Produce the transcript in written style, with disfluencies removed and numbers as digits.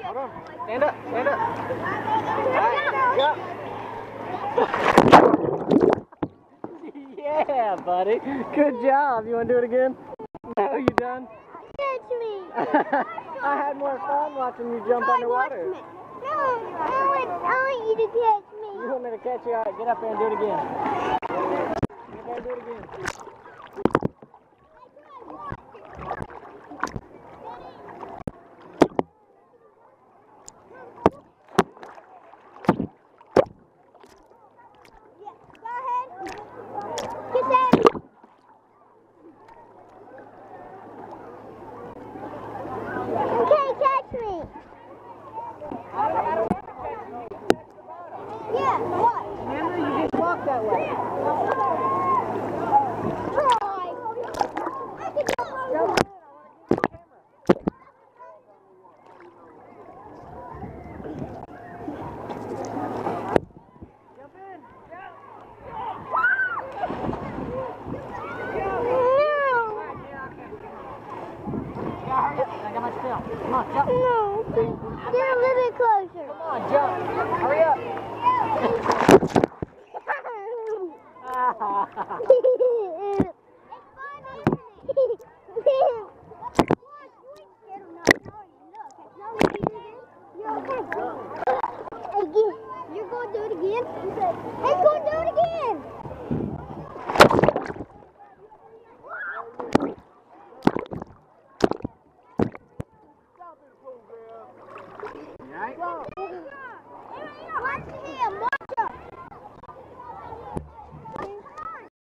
Hold on. Stand up. Stand up. Yeah, buddy. Good job. You want to do it again? No, you done? Catch me. I had more fun watching you jump underwater. No, I want you to catch me. You want me to catch you? All right, get up there and do it again. Get there and do it again. Yeah, what? Remember, you just walk that way. Try. I can go. Jump in. Hurry up. I got my film. Come on, jump. No. Get a little bit closer. Come on, jump. Hurry up.